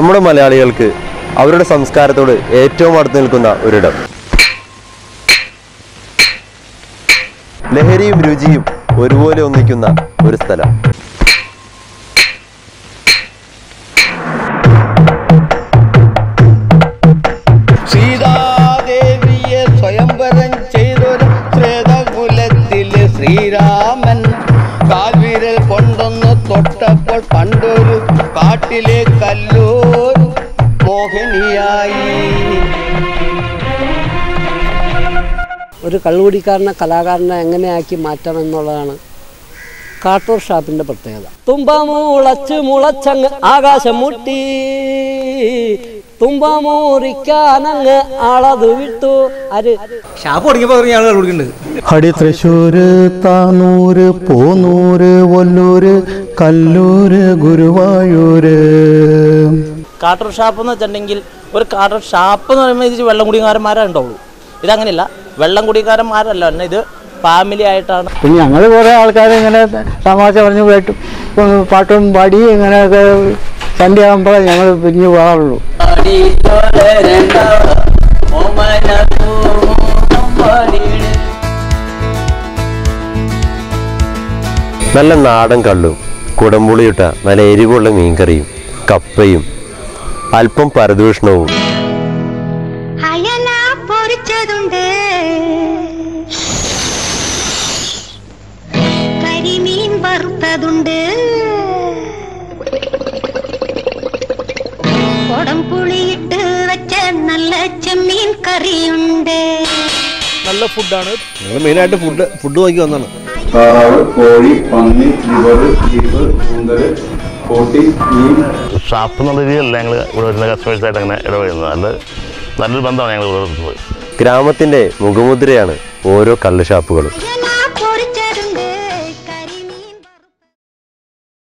നമ്മുടെ മലയാളികൾക്ക് അവരുടെ സംസ്കാരത്തോട് ഏറ്റവും അടുത്ത് നിൽക്കുന്ന ഒരിടം. ലഹരിയും രുചിയും ഒരുപോലെ ഒന്നിക്കുന്ന ഒരു സ്ഥലം. സീതാദേവിയെ സ്വയംവരം ചെയ്തൊരു ശ്രേതകുലത്തിലെ ശ്രീരാമൻ കാൽവിരൽ കൊണ്ടൊന്ന് തൊട്ടപ്പോൾ പണ്ടൊരു കാട്ടിലെ കല്ലൂർ മോഹിനിയായി. ഒരു കള്ളുകുടിക്കാരനെ കലാകാരനെ എങ്ങനെയാക്കി മാറ്റാമെന്നുള്ളതാണ് കാട്ടൂർ ഷാപ്പിൻ്റെ പ്രത്യേകത. തുമ്പമുളച്ച് മുളച്ചങ്ങ് ആകാശം മുട്ടി, തുമ്പമൂറിക്കാനങ്ങ് ആളത് വിട്ടു. ഷാപ്പ് തുടങ്ങിയപ്പോൾ അടി തൃശ്ശൂര്, താനൂര്, പോന്നൂര്, ഒല്ലൂര്, കല്ലൂര്, ഗുരുവായൂര്. കാട്ടൂർ ഷാപ്പ് എന്ന് വെച്ചിട്ടുണ്ടെങ്കിൽ ഒരു കാട്ടൂർ ഷാപ്പ് എന്ന് പറയുമ്പോൾ ഇത് വെള്ളം കുടിക്കാരന്മാരേ ഉണ്ടാവുള്ളൂ. ഇതങ്ങനെയല്ല, വെള്ളം കുടിക്കാരന്മാരല്ല, ഇത് ഫാമിലി ആയിട്ടാണ്. പിന്നെ ഞങ്ങൾ കുറേ ആൾക്കാർ ഇങ്ങനെ തമാശ പറഞ്ഞു കേട്ടു പാട്ടും പാടി ഇങ്ങനെയൊക്കെ സന്ധ്യ ആകുമ്പോൾ ഞങ്ങൾ പിരിഞ്ഞു പോകാറുള്ളൂ. നല്ല നാടൻ കള്ളും കുടംപുളിയിട്ട നല്ല എരിവുള്ള മീൻകറിയും കപ്പയും അല്പം പരദൂഷണവും. പൊരിച്ചതുണ്ട്, കരിമീൻ വറുത്തതുണ്ട്, കുടംപുളിയിട്ട് വെച്ച നല്ല ചെമ്മീൻ കറിയുണ്ട്. നല്ല ഫുഡാണ്. ഞങ്ങൾ മെയിനായിട്ട് ഫുഡ് നോക്കി വന്നാണ്. താറാവ്, കോഴി, പന്നി, ലിവർ, ബീഫ്, കൂന്തൽ, കോട്ടി, മീൻ. ഷാപ്പ് എന്നുള്ള രീതിയിലല്ല ഞങ്ങൾ ഇവിടെ വരുന്ന കസ്റ്റമേഴ്സായിട്ട് അങ്ങനെ ഇടപെടുന്നത്. അത് നല്ലൊരു ബന്ധമാണ് ഞങ്ങൾ ഇവിടെ. ഗ്രാമത്തിൻ്റെ മുഖമുദ്രയാണ് ഓരോ കള്ള് ഷാപ്പുകളും. പൊരിച്ചതുണ്ട്,